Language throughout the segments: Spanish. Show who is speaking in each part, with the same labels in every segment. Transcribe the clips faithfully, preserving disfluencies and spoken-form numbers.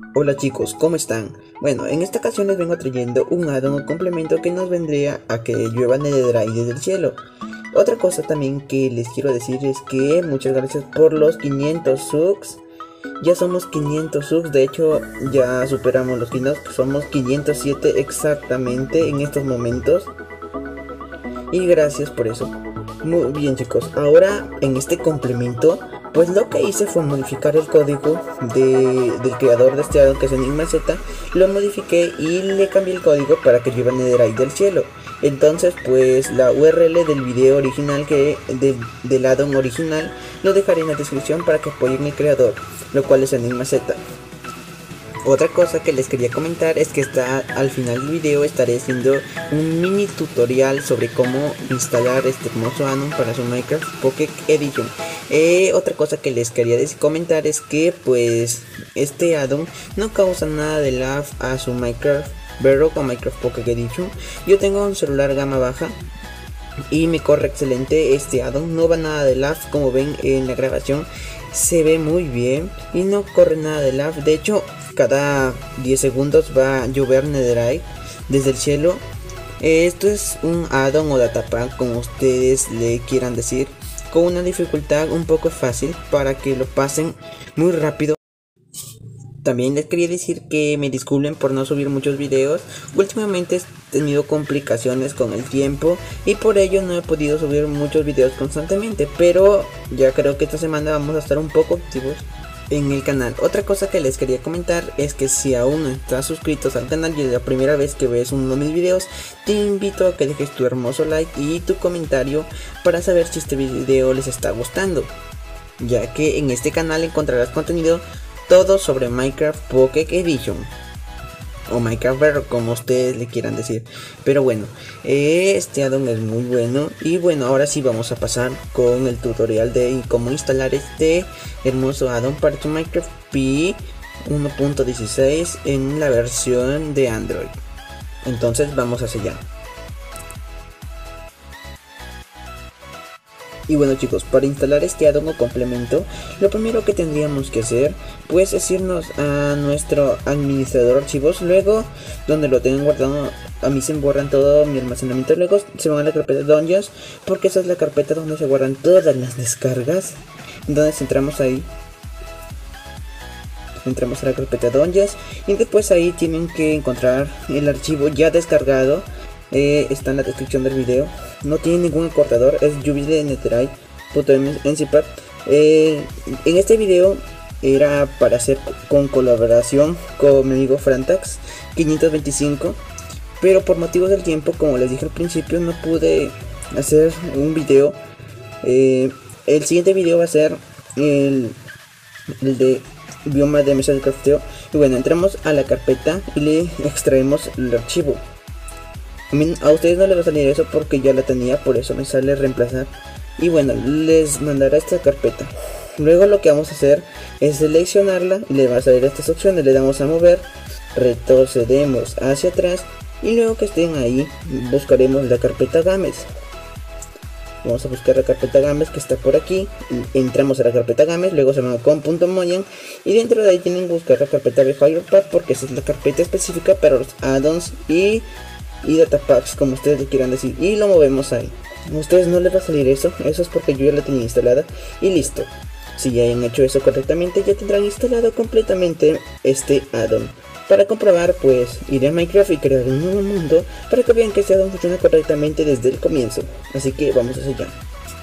Speaker 1: Hola chicos, ¿cómo están? Bueno, en esta ocasión les vengo trayendo un addon o complemento que nos vendría a que llueva netherite del cielo. Otra cosa también que les quiero decir es que muchas gracias por los quinientos subs. Ya somos quinientos subs, de hecho ya superamos los quinientos, somos quinientos siete exactamente en estos momentos. Y gracias por eso. Muy bien chicos, ahora en este complemento, pues lo que hice fue modificar el código de, del creador de este addon, que es Enigma Z. Lo modifiqué y le cambié el código para que lleve netherite del cielo. Entonces pues la U R L del video original, que de, del addon original, lo dejaré en la descripción para que apoyen el creador, lo cual es Enigma Z. Otra cosa que les quería comentar es que está al final del video estaré haciendo un mini tutorial sobre cómo instalar este hermoso addon para su Minecraft Pocket Edition. Eh, otra cosa que les quería decir, comentar es que pues este addon no causa nada de lag a su Minecraft Bedrock o Minecraft Pocket Edition. Yo tengo un celular gama baja y me corre excelente este addon, no va nada de lag, como ven en la grabación se ve muy bien y no corre nada de lag. De hecho cada diez segundos va a llover netherite desde el cielo. Esto es un addon o datapack, como ustedes le quieran decir, con una dificultad un poco fácil para que lo pasen muy rápido. También les quería decir que me disculpen por no subir muchos videos. Últimamente he tenido complicaciones con el tiempo y por ello no he podido subir muchos videos constantemente, pero ya creo que esta semana vamos a estar un poco activos en el canal. Otra cosa que les quería comentar es que si aún no estás suscritos al canal y es la primera vez que ves uno de mis videos, te invito a que dejes tu hermoso like y tu comentario para saber si este video les está gustando, ya que en este canal encontrarás contenido todo sobre Minecraft Pocket Edition o Minecraft Bedrock, como ustedes le quieran decir. Pero bueno, este addon es muy bueno. Y bueno, ahora sí vamos a pasar con el tutorial de cómo instalar este hermoso addon para tu Minecraft Pi uno punto dieciséis en la versión de Android. Entonces vamos hacia allá. Y bueno chicos, para instalar este addon o complemento, lo primero que tendríamos que hacer pues es irnos a nuestro administrador de archivos. Luego, donde lo tengan guardado, a mí se me borran todo mi almacenamiento. Luego se van a la carpeta Dungeons, porque esa es la carpeta donde se guardan todas las descargas. Entonces entramos ahí, entramos a la carpeta Dungeons y después ahí tienen que encontrar el archivo ya descargado. Eh, está en la descripción del video. No tiene ningún acortador, es jubilenetherite.mzip. Eh, en este video era para hacer con colaboración con mi amigo Frantax quinientos veinticinco, pero por motivos del tiempo, como les dije al principio, no pude hacer un video. Eh, el siguiente video va a ser el, el de bioma de mesa de crafteo. Y bueno, entramos a la carpeta y le extraemos el archivo. A ustedes no les va a salir eso porque ya la tenía, por eso me sale reemplazar. Y bueno, les mandará esta carpeta. Luego lo que vamos a hacer es seleccionarla y le va a salir estas opciones. Le damos a mover, retrocedemos hacia atrás y luego que estén ahí buscaremos la carpeta Games. Vamos a buscar la carpeta Games que está por aquí. Entramos a la carpeta Games, luego se van a com.moyan y dentro de ahí tienen que buscar la carpeta de Firepack, porque esa es la carpeta específica para los addons y y datapacks, como ustedes le quieran decir, y lo movemos ahí. A ustedes no les va a salir eso, eso es porque yo ya la tenía instalada y listo. Si ya hayan hecho eso correctamente, ya tendrán instalado completamente este addon. Para comprobar, pues iré a Minecraft y crear un nuevo mundo para que vean que este addon funciona correctamente desde el comienzo. Así que vamos hacia allá.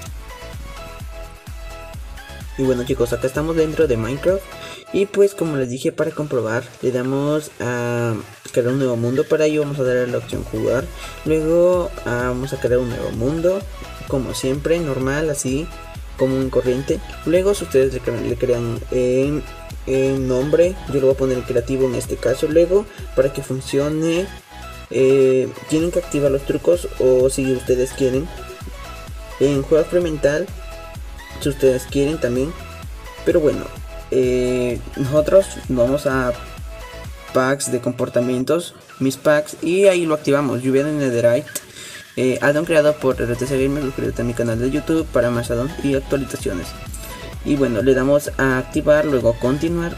Speaker 1: Y bueno chicos, acá estamos dentro de Minecraft. Y pues como les dije, para comprobar le damos a crear un nuevo mundo. Para ello vamos a darle la opción jugar. Luego ah, vamos a crear un nuevo mundo, como siempre, normal, así como en corriente. Luego si ustedes le crean, le crean en, en nombre, yo lo voy a poner en creativo en este caso. Luego para que funcione eh, tienen que activar los trucos, o si ustedes quieren en juego experimental, si ustedes quieren también. Pero bueno, Eh, nosotros vamos a packs de comportamientos, mis packs, y ahí lo activamos. Lluvia de netherite, eh, addon creado por R T C Gamer. Suscríbete a mi canal de YouTube para más addon y actualizaciones. Y bueno, le damos a activar, luego continuar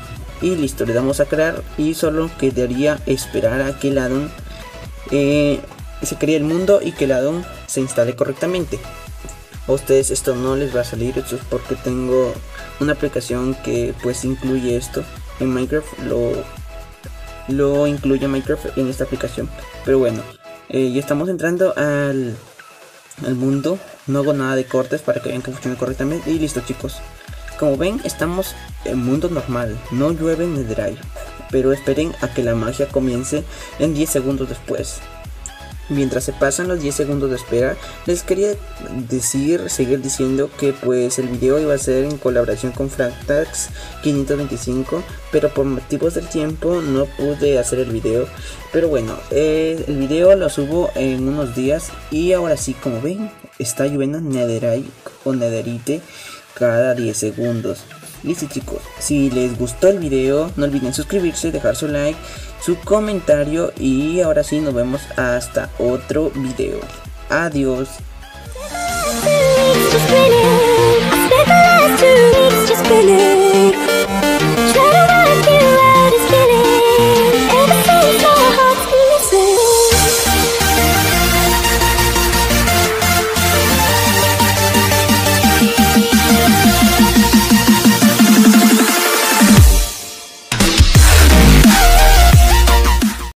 Speaker 1: y listo, le damos a crear y solo quedaría esperar a que el addon eh, se cree el mundo y que el addon se instale correctamente. A ustedes esto no les va a salir, esto es porque tengo una aplicación que pues incluye esto en Minecraft, lo, lo incluye Minecraft en esta aplicación. Pero bueno, eh, ya estamos entrando al, al mundo, no hago nada de cortes para que vean que funcione correctamente y listo chicos. Como ven estamos en mundo normal, no llueve en Netherite, pero esperen a que la magia comience en diez segundos después. Mientras se pasan los diez segundos de espera, les quería decir, seguir diciendo que pues el video iba a ser en colaboración con Fractax quinientos veinticinco, pero por motivos del tiempo no pude hacer el video. Pero bueno, eh, el video lo subo en unos días y ahora sí, como ven, está lloviendo Netherite o Netherite cada diez segundos. Listo chicos, si les gustó el video no olviden suscribirse, dejar su like, su comentario y ahora sí nos vemos hasta otro video. Adiós.